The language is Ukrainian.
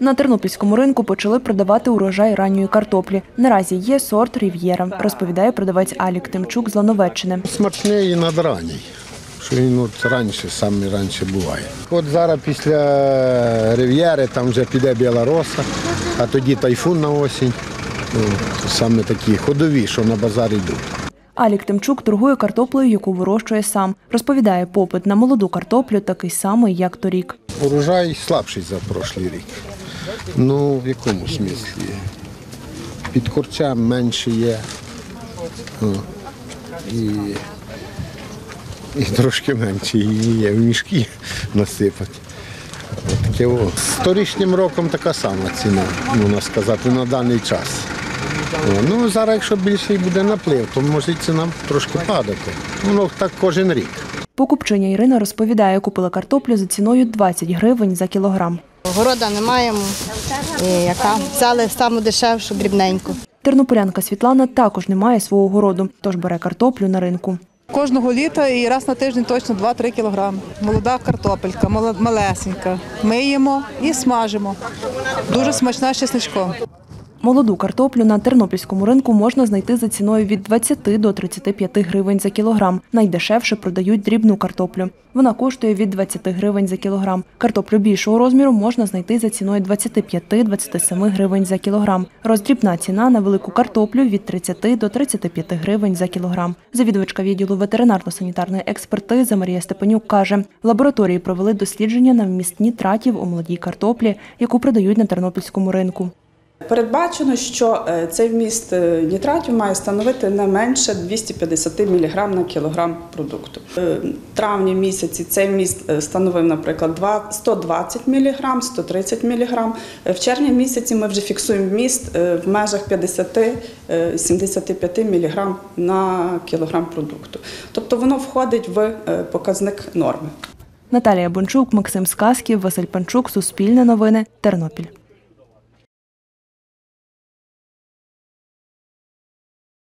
На тернопільському ринку почали продавати урожай ранньої картоплі. Наразі є сорт «Рів'єра», розповідає продавець Алік Тимчук з Лановеччини. Смачний і надранній, що він раніше, саме раніше буває. От зараз після «Рів'єри» там вже піде біла роса, а тоді тайфун на осінь. Саме такі ходові, що на базар йдуть. Алік Тимчук торгує картоплею, яку вирощує сам. Розповідає, попит на молоду картоплю такий самий, як торік. Урожай слабший за прошлий рік. Ну, в якому смислі? Під корчем менше є. І трошки менше її є в мішки насипати. З торішнім роком така сама ціна, можна сказати, на даний час. Ну, зараз, якщо більший буде наплив, то може ціна трошки падати. Воно так кожен рік. Покупчиня Ірина розповідає, купила картоплю за ціною 20 гривень за кілограм. Города не маємо, взяли саму дешевшу, дрібненьку. Тернополянка Світлана також не має свого городу, тож бере картоплю на ринку. Кожного літа і раз на тиждень точно 2-3 кілограми. Молода картопелька, малесенька. Миємо і смажимо. Дуже смачна з чесничком. Молоду картоплю на тернопільському ринку можна знайти за ціною від 20 до 35 гривень за кілограм. Найдешевше продають дрібну картоплю. Вона коштує від 20 гривень за кілограм. Картоплю більшого розміру можна знайти за ціною 25-27 гривень за кілограм. Роздрібна ціна на велику картоплю від 30 до 35 гривень за кілограм. Завідувачка відділу ветеринарно-санітарної експертизи Марія Степанюк каже, в лабораторії провели дослідження на вміст нітратів у молодій картоплі, яку продають на тернопільському ринку. Передбачено, що цей вміст нітратів має становити не менше 250 мг на кілограм продукту. В травні місяці цей вміст становив, наприклад, 120 мг, 130 мг. В червні місяці ми вже фіксуємо вміст в межах 50-75 мг на кілограм продукту. Тобто воно входить в показник норми. Наталія Бончук, Максим Сказків, Василь Панчук, Суспільне новини, Тернопіль.